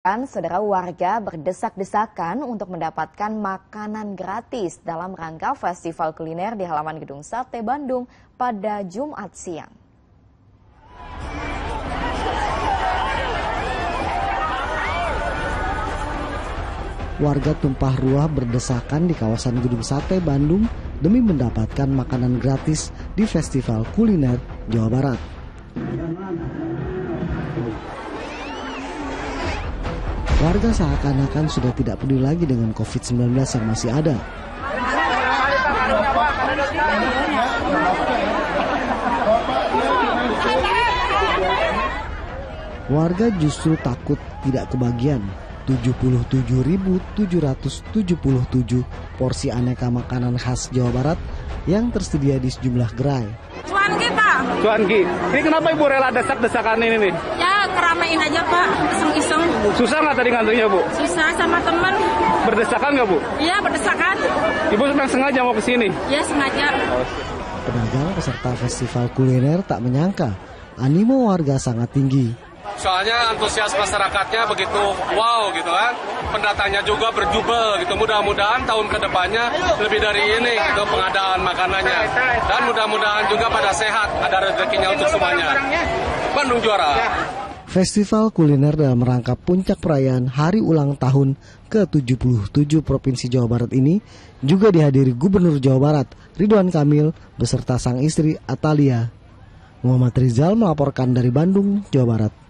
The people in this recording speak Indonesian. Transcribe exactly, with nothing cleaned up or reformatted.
Saudara, warga berdesak-desakan untuk mendapatkan makanan gratis dalam rangka festival kuliner di halaman Gedung Sate Bandung pada Jumat siang. Warga tumpah ruah berdesakan di kawasan Gedung Sate Bandung demi mendapatkan makanan gratis di festival kuliner Jawa Barat. Warga seakan-akan sudah tidak peduli lagi dengan covid sembilan belas yang masih ada. Warga justru takut tidak kebagian tujuh puluh tujuh ribu tujuh ratus tujuh puluh tujuh porsi aneka makanan khas Jawa Barat yang tersedia di sejumlah gerai. Cuan kita. Cuan Ki. Ini kenapa Ibu rela desak-desakan ini nih? Ya keramein aja Pak, iseng-iseng. Susah nggak tadi ngantrinya Bu? Susah sama teman. Berdesakan nggak Bu? Iya berdesakan. Ibu memang sengaja mau ke sini? Ya sengaja. Pedagang peserta festival kuliner tak menyangka animo warga sangat tinggi. Soalnya antusias masyarakatnya begitu wow gitu kan, pendatangnya juga berjubel gitu. Mudah-mudahan tahun kedepannya lebih dari ini gitu pengadaan makanannya, dan mudah-mudahan juga pada sehat, ada rezekinya untuk semuanya. Bandung juara. Festival kuliner dalam rangka puncak perayaan hari ulang tahun ke tujuh puluh tujuh Provinsi Jawa Barat ini juga dihadiri Gubernur Jawa Barat Ridwan Kamil beserta sang istri Atalia. Muhammad Rizal melaporkan dari Bandung, Jawa Barat.